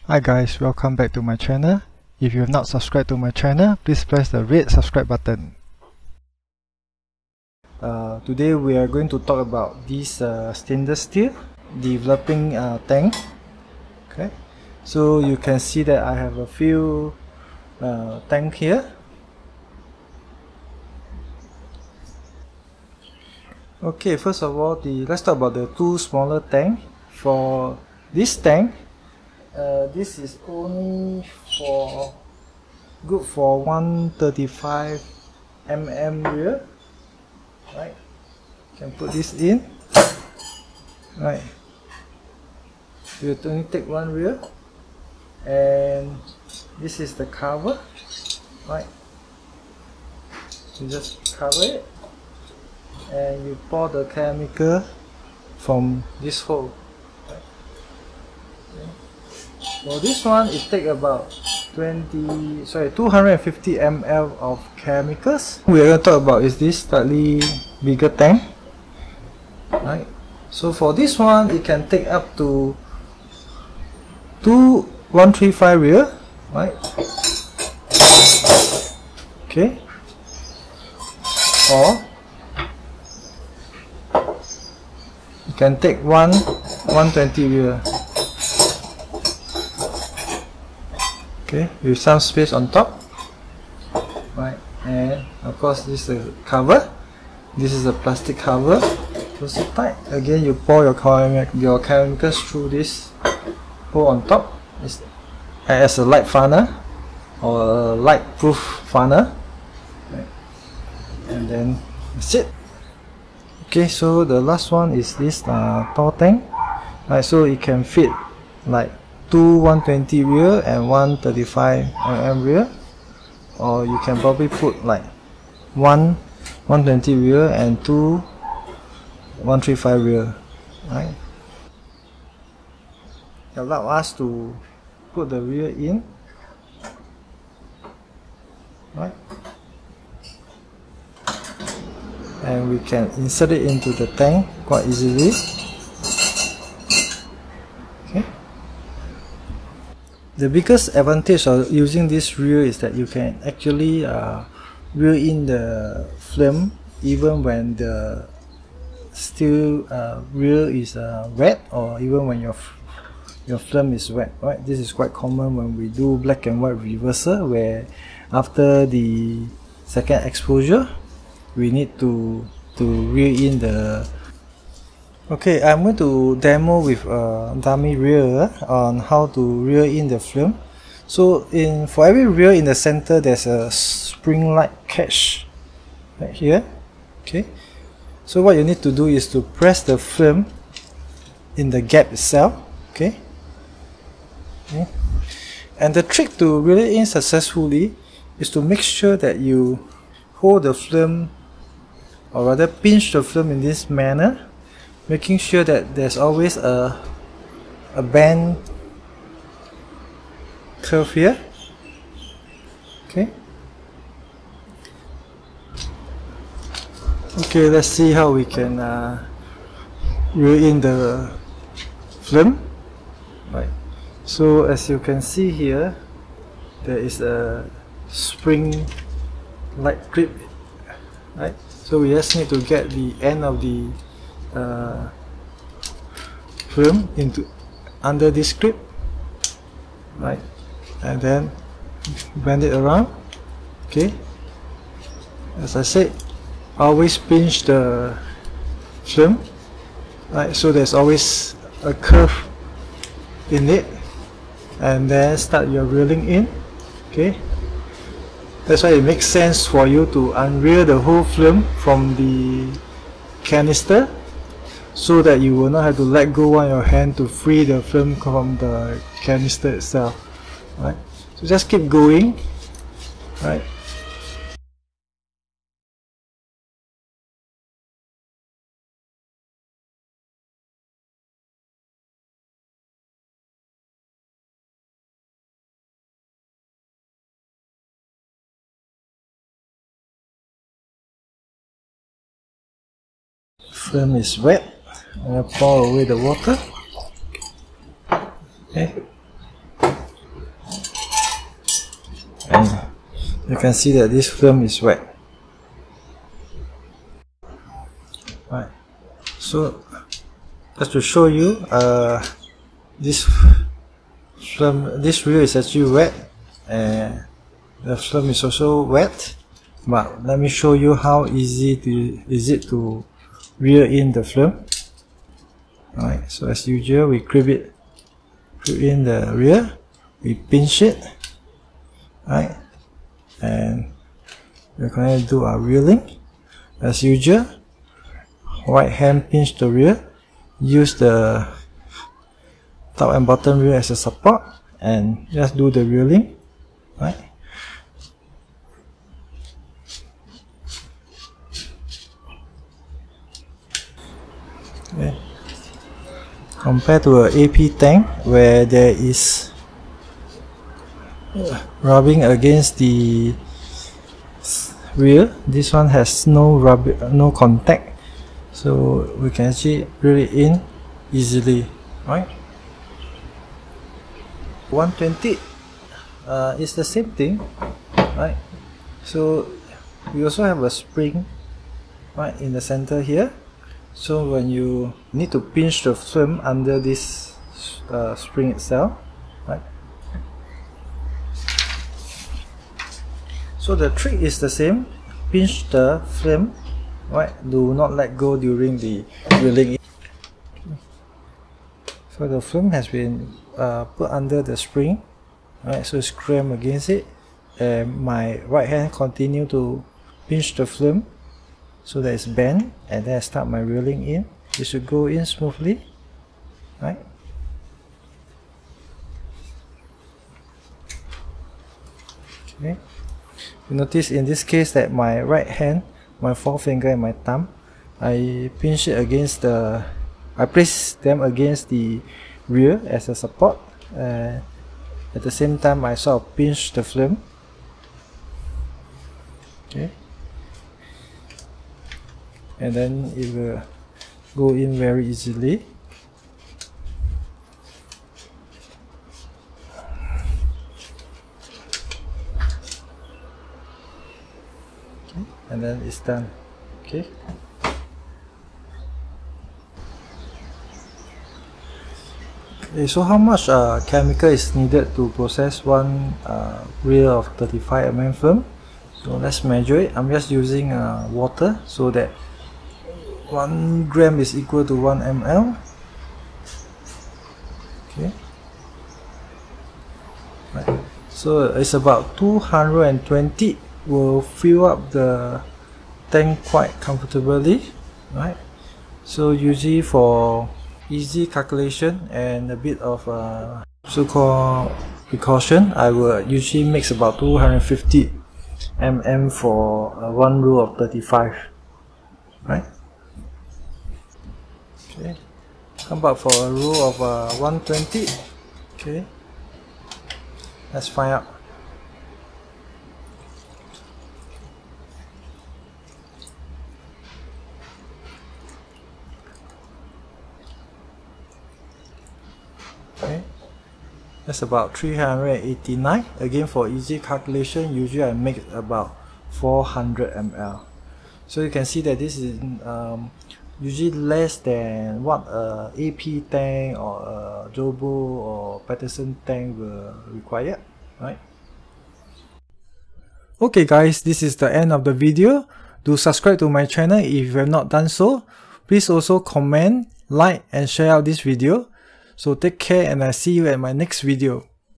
Hi guys, welcome back to my channel. If you have not subscribed to my channel, please press the red subscribe button. Today we are going to talk about this stainless steel developing tank. Okay, so you can see that I have a few tank here. Okay, first of all, let's talk about the two smaller tank. For this tank, this is only good for 135 mm reel. Right, can put this in. Right, you only take one reel, and this is the cover. Right, you just cover it, and you pour the chemical from this hole. For this one, it takes about 250 ml of chemicals. We are going to talk about is this slightly bigger tank. Right. So for this one, it can take up to 135 reel. Right. Okay. Or you can take 120 reel. Okay, with some space on top, right? And of course, this is the cover. This is a plastic cover. Close it tight. Again, you pour your chemicals through this hole on top. It's as a light funnel or a light-proof funnel, right? And then that's it. Okay, so the last one is this tall tank. Right, so it can fit like two 120 reel and 135 mm reel, or you can probably put like one 120 reel and two 135 reel. Right, allow us to put the reel in. Right, and we can insert it into the tank quite easily. The biggest advantage of using this reel is that you can actually reel in the film even when the steel reel is wet, or even when your film is wet. Right? This is quite common when we do black and white reversal, where after the second exposure we need to reel in the. Okay, I'm going to demo with a dummy reel on how to reel in the film. So for every reel in the center, there's a spring-like catch right here. Okay, so what you need to do is to press the film in the gap itself. Okay, and the trick to reel it in successfully is to make sure that you hold the film, or rather pinch the film in this manner, making sure that there's always a bend curve here. Okay. Okay, let's see how we can reel in the film. Right. So as you can see here, there is a spring-like grip. Right. So we just need to get the end of the film into under this grip, right, and then bend it around. Okay, as I said, always pinch the film, right, so there's always a curve in it, and then start your reeling in. Okay, that's why it makes sense for you to unreel the whole film from the canister, so that you will not have to let go on your hand to free the film from the canister itself. Right, so just keep going. Right, film is wet. I'm gonna pour away the water. Okay, you can see that this film is wet. Right, so just to show you, this reel is actually wet, and the film is also wet. But let me show you how easy is it to reel in the film. Alright, so as usual, we clip in the reel, we pinch it, right, and we're going to do our reeling. As usual, right hand pinch the reel, use the top and bottom reel as a support, and just do the reeling, right. Okay. Compared to an AP tank where there is rubbing against the reel, this one has no contact, so we can actually reel it in easily, right? 120 is the same thing, right? So we also have a spring right in the center here. So when you need to pinch the film under this spring itself, right? So the trick is the same. Pinch the film, right? Do not let go during the reeling. So the film has been put under the spring, right? So it's crammed against it, and my right hand continue to pinch the film so that it's bent, and then I start my reeling in. It should go in smoothly, right? Okay. You notice in this case that my right hand, my forefinger and my thumb, I pinch it against the, I place them against the reel as a support. At the same time, I sort of pinch the film. Okay. And then it will go in very easily. Okay. And then it's done. Okay. Okay, so how much chemical is needed to process one reel of 35mm film? So let's measure it. I'm just using water so that 1 gram is equal to 1 ml. Okay. Right. So it's about 220. Will fill up the tank quite comfortably, right? So usually for easy calculation and a bit of so-called precaution, I will usually mix about 250 mm for 1 roll of 35, right? Okay, how about for a roll of 120? Okay, let's find out. Okay, that's about 389. Again, for easy calculation, usually I make about 400 ml. So you can see that this is usually less than what a AP tank or a Jobo or Paterson tank will require, right? Okay guys, this is the end of the video. Do subscribe to my channel if you have not done so. Please also comment, like and share out this video. So take care, and I see you at my next video.